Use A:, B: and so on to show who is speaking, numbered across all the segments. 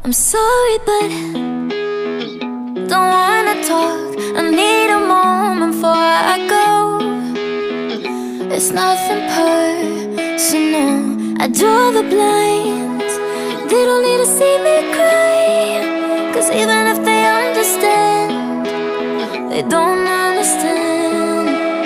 A: I'm sorry, but don't wanna talk. I need a moment before I go. It's nothing personal. I draw the blinds. They don't need to see me cry, 'cause even if they understand, they don't understand.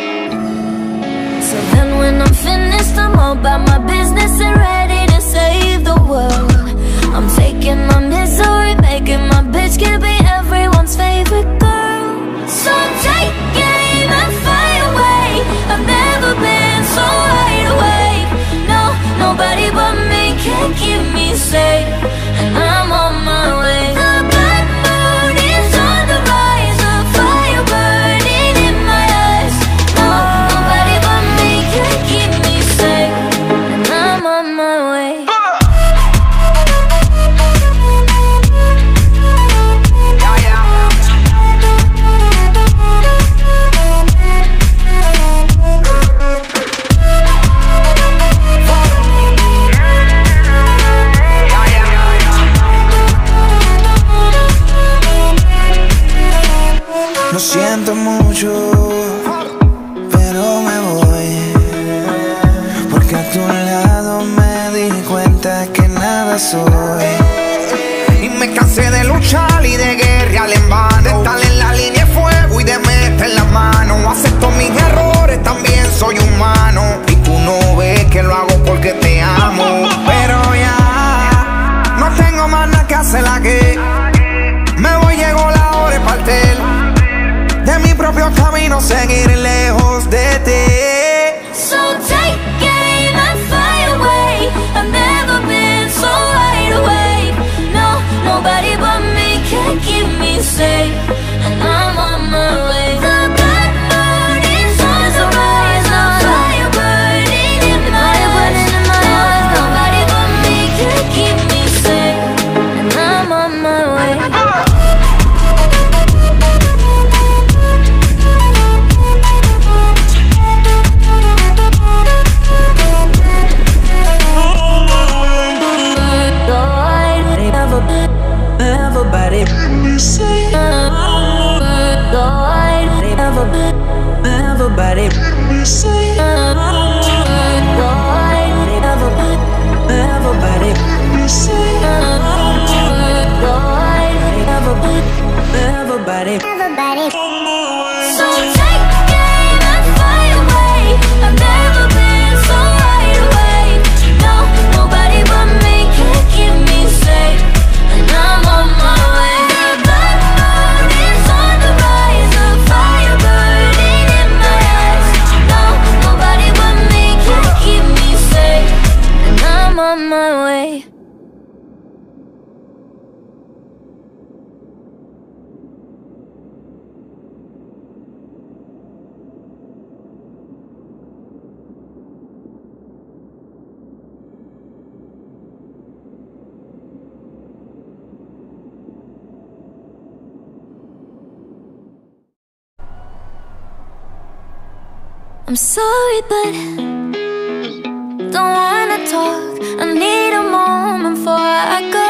A: So then when I'm finished, I'm all about my business and ready to save the world. I'm faking my misery, making my bitch can be everyone's favorite girl. So take aim and fly away. I've never been so wide awake. No, nobody but me can keep me safe, and I'm on my way. The blood moon is on the rise, a fire burning in my eyes. No, nobody but me can keep me safe, and I'm on my way.
B: Lo siento mucho, pero me voy, porque a tu lado me di cuenta que nada soy. Y me cansé de luchar y de guerrear en vano, de estar en la línea de fuego y de meter la mano. Acepto mis errores, también soy humano, y tú no ves que lo hago porque te amo. Pero ya no tengo más nada que hacer aquí. Me voy, llegó la hora de partir de mi propio camino, seguir lejos de ti.
A: So take aim and fly away. I've never been so wide awake. No, nobody but me can keep me safe, and I'm on my way. The blood moon is on the rise, a fire burning in my eyes. Nobody but me can keep me safe, and I'm on my way.
B: Everybody, everybody, everybody, everybody.
A: So take aim and fly away. I've never been so wide awake. No, nobody but me can keep me safe, and I'm on my way. The blood moon is on the rise, a fire burning in my eyes. No, nobody but me can keep me safe, and I'm on my way. I'm sorry, but don't wanna talk. I need a moment before I go.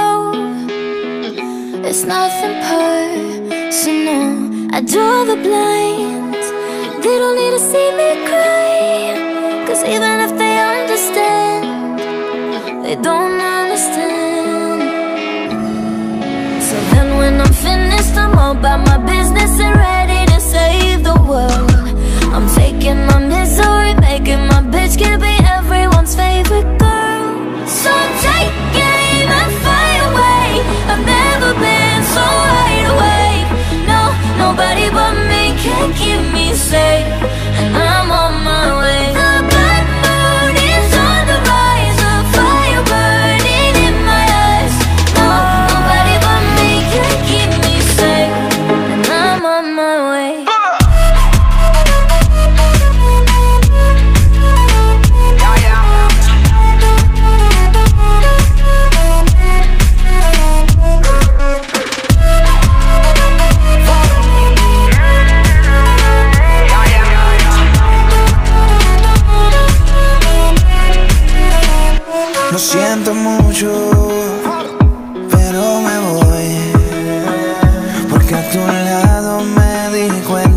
A: It's nothing personal. I draw the blinds. They don't need to see me cry, 'cause even if they understand, they don't understand. So then when I'm finished, I'm all about my business and ready to save the world. I'm faking my misery, making my bitch can be everyone's favorite girl. So take aim and fly away. I've never been so wide awake. No, nobody but me can keep me safe, and I'm on my way. The blood moon is on the rise, a fire burning in my eyes. No, nobody but me can keep me safe, and I'm on my way.
B: Lo siento mucho, pero me voy,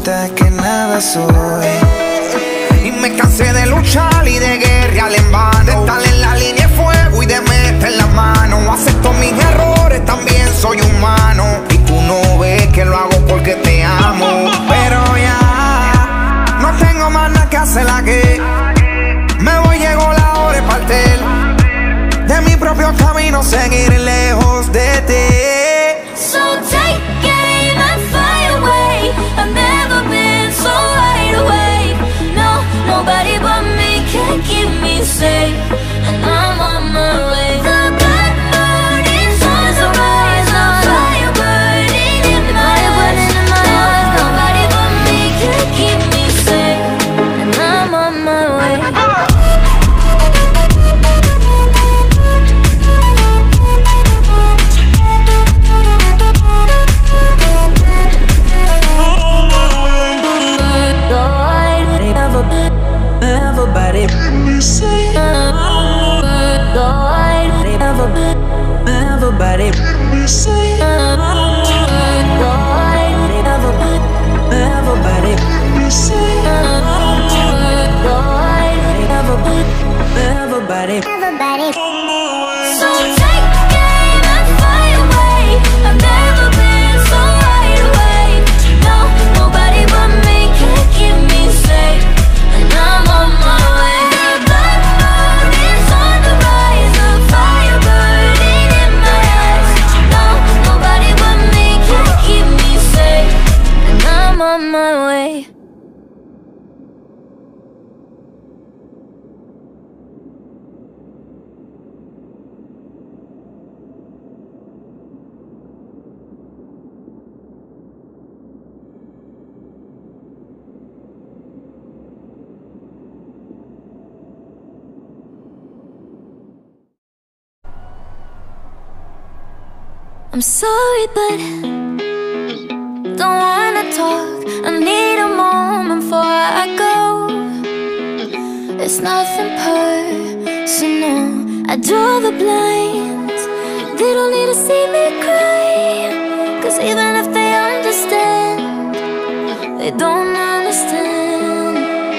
B: cuenta que nada soy. Y me cansé de luchar y de guerrear en vano, de estar en la línea de fuego y de meter la mano. Acepto mis errores, también soy humano, y tú no ves que lo hago porque te amo. Pero ya no tengo más nada que hacer aquí. Me voy, llegó la hora de partir de mi propio camino, seguir lejos de ti.
A: So take aim and fly away. I've never been so wide awake. No, nobody but me can keep me safe, and I'm on my way. The blood burning suns will rise, the fire burning in my eyes. No, nobody but me can keep me safe, and I'm on my way.
B: Everybody say everybody say everybody.
A: So take aim and fly away. I've never been so wide awake. No, nobody but me can keep me safe, and I'm on my way. The blood burning on the rise, the fire burning in my eyes. No, nobody but me can keep me safe, and I'm on my way. I'm sorry, but don't wanna talk. I need a moment before I go. It's nothing personal. I draw the blinds. They don't need to see me cry, 'cause even if they understand, they don't understand.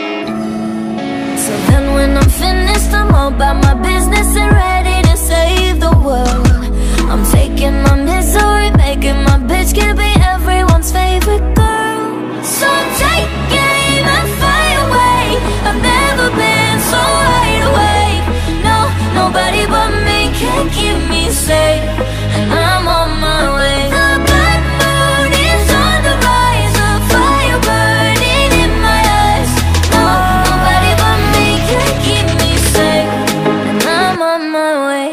A: So then when I'm finished, I'm all about my business and ready to save the world. I'm taking my misery, making my bitch can be everyone's favorite girl. So take aim and fly away. I've never been so wide awake. No, nobody but me can keep me safe, and I'm on my way. The blood burning on the rise, the fire burning in my eyes. No, nobody but me can keep me safe, and I'm on my way.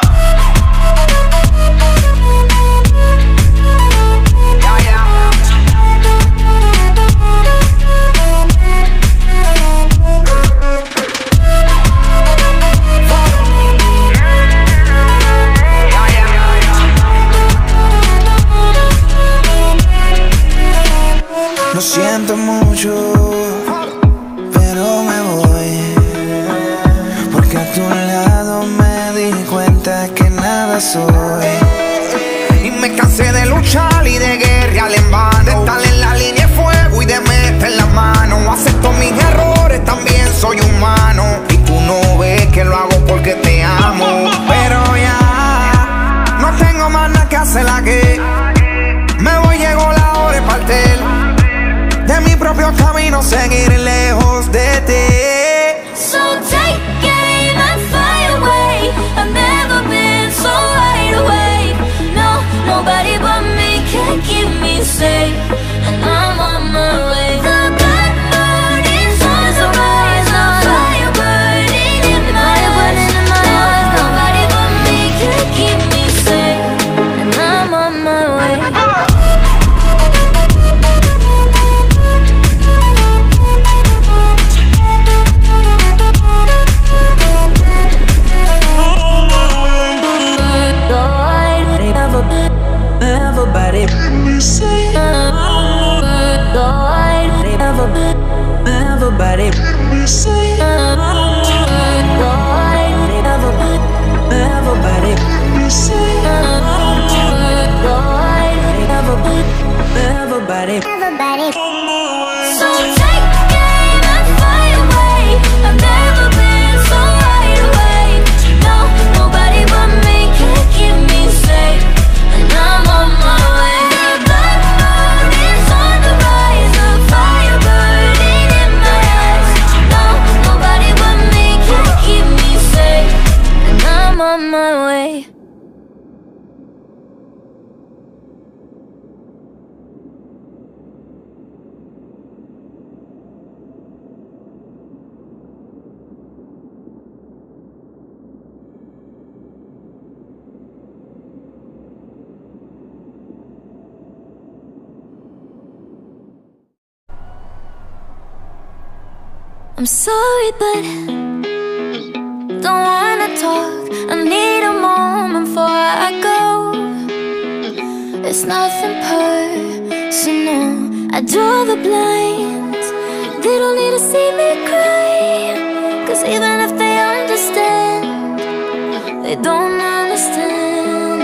B: Lo siento mucho, pero me voy, porque a tu lado me di cuenta que nada soy. Y me cansé de luchar y de guerrear en vano, de estar en la línea de fuego y de meter la mano. Acepto mis errores, también soy humano, y tú no ves que lo hago porque te amo. Pero ya no tengo más nada que hacer aquí. Me voy, llegó la hora de partir de mi propio camino, seguir lejos de ti.
A: So take aim and fly away. I've never been so wide awake. No, nobody but me can keep me safe, and I'm on my way. The blood burning suns will rise, the fire burning in my eyes. Nobody but me can keep me safe, and I'm on my way.
B: Everybody say everybody say everybody say everybody everybody.
A: So take aim and fly away. I've never been so wide awake. No, nobody but me can keep me safe, and I'm on my way. The blood moon is on the rise, the fire burning in my eyes. No, nobody but me can keep me safe, and I'm on my way. I'm sorry, but don't wanna talk. I need a moment before I go. It's nothing personal. I draw the blinds. They don't need to see me cry, 'cause even if they understand, they don't understand.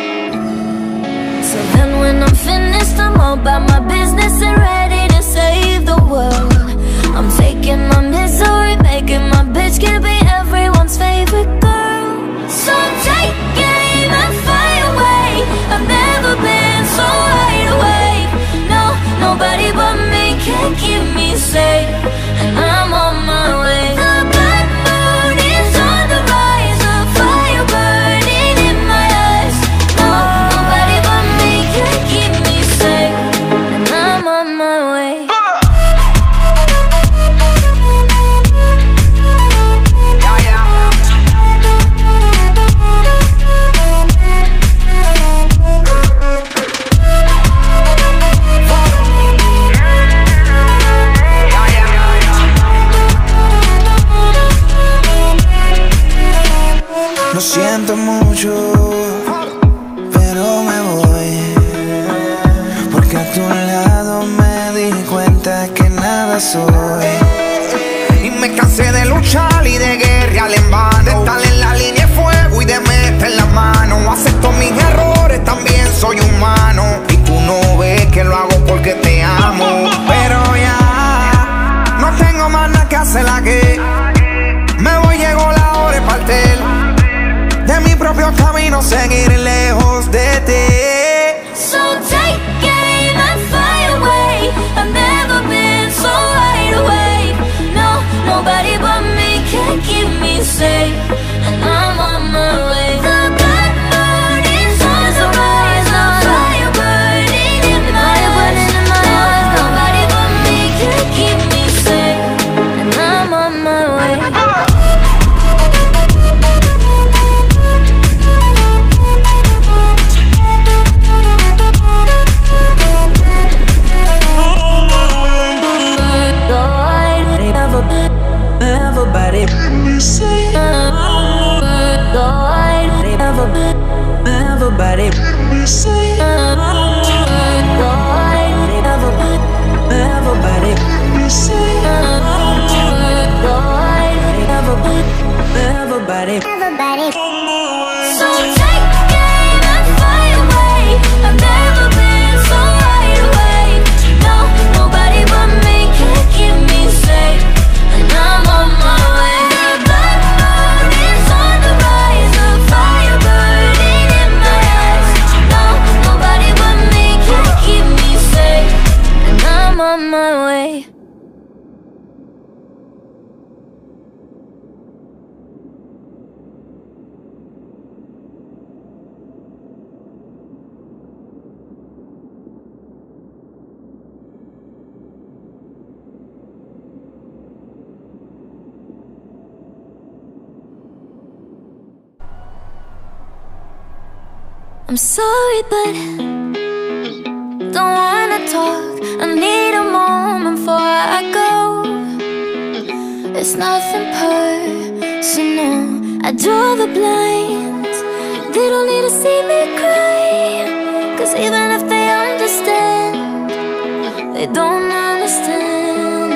A: So then when I'm finished, I'm all about my business and ready to save the world. I'm faking my misery, making my bitch can be everyone's favorite girl. So take aim and fly away. I've never been so wide awake. No, nobody but me can keep me safe, and I'm on my way. The blood moon is on the rise, the fire burning in my eyes. No, nobody but me can keep me safe, and I'm on my way.
B: Lo siento mucho, pero me voy, porque a tu lado me di cuenta que nada soy. Y me cansé de luchar y de guerrear en vano, de estar en la línea de fuego y de meter la mano. Acepto mis errores, también soy humano, y tú no ves que lo hago porque te amo. Pero ya no tengo más nada que hacer aquí. Me voy, llegó la hora de partir de mi propio camino, seguir lejos de ti.
A: So take aim and fly away. I've never been so wide awake. No, nobody but me can keep me safe, and I'm on my way. The blood moon is on the rise, the fire burning in my eyes. Nobody but me can keep me safe, and I'm on my way.
B: Everybody, everybody, everybody.
A: So take aim and fly away. I've never been so wide awake. No, nobody but me can keep me safe, and I'm on my way. The blood moon is on the rise, the fire burning in my eyes. No, nobody but me can keep me safe, and I'm on my way. I'm sorry, but don't wanna talk. I need a moment before I go. It's nothing personal. I draw the blinds. They don't need to see me cry, 'cause even if they understand, they don't understand.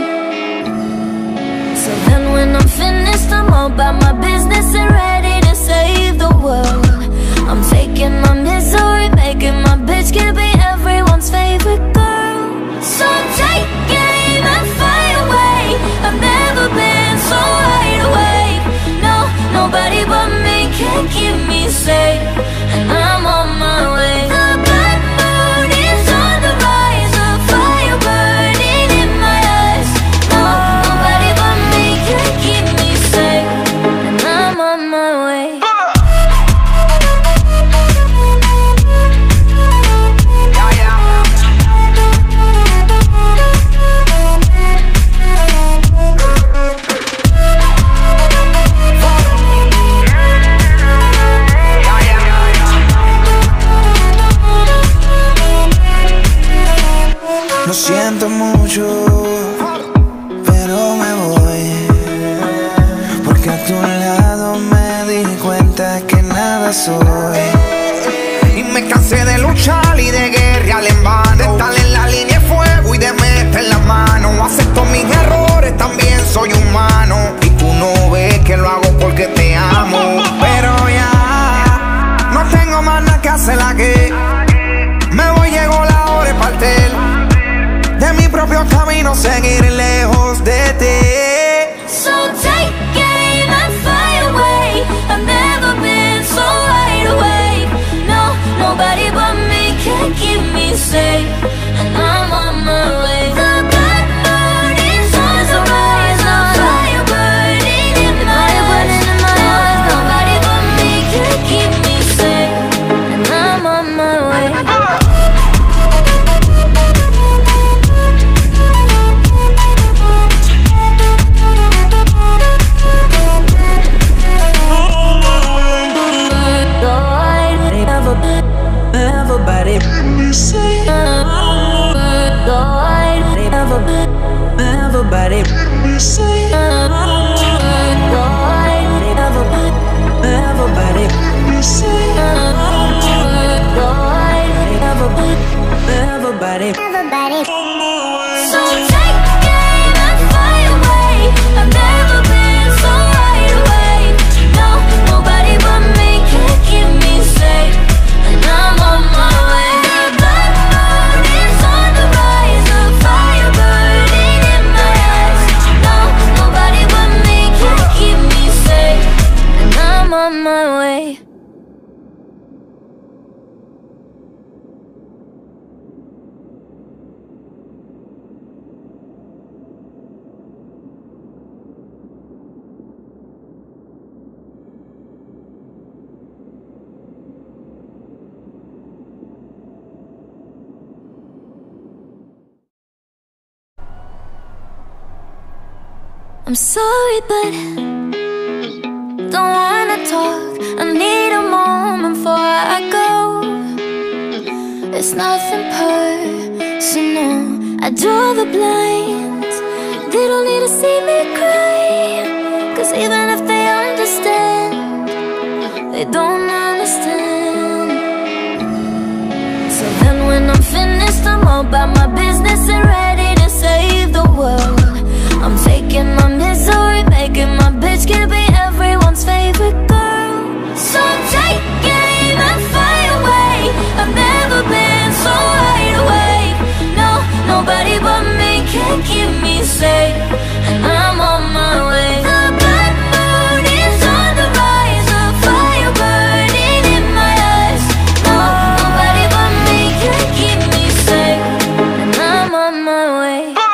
A: So then when I'm finished, I'm all about my business and ready to save the world. I'm faking my misery, making my bitch can be everyone's favorite girl.
B: siento mucho, pero me voy, porque a tu lado me di cuenta que nada soy. Y me cansé de luchar y de guerrear en vano, de estar en la línea de fuego y de meter la mano. Acepto mis errores, también soy humano, y tú no ves que lo hago porque te amo. Pero ya no tengo más nada que hacer aquí. Me voy, llegó la hora de partir de mi propio camino, seguir lejos de ti.
A: So take aim and fly away. I've never been so wide awake. No, nobody but me can keep me safe, and I'm on my way. The blood burning suns will rise, the fire burning in my eyes. No, nobody but me can keep me safe, and I'm on my way.
B: Everybody say everybody say everybody.
A: So take aim and fly away. I've never been so wide awake. No, nobody but me can keep me safe, and I'm on my way. The blood burning on the rise, the fire burning in my eyes. No, nobody but me can keep me safe, and I'm on my way. I'm sorry, but don't wanna talk. I need a moment before I go. It's nothing personal. I draw the blinds. They don't need to see me cry, 'cause even if they understand, they don't understand. So then when I'm finished, I'm all about my business and ready to save the world. I'm taking my misery, making my bitch can be everyone's favorite girl. So take aim and fly away. I've never been so wide awake. No, nobody but me can keep me safe, and I'm on my way. The blood burning on the rise, the fire burning in my eyes. No, nobody but me can keep me safe, and I'm on my way.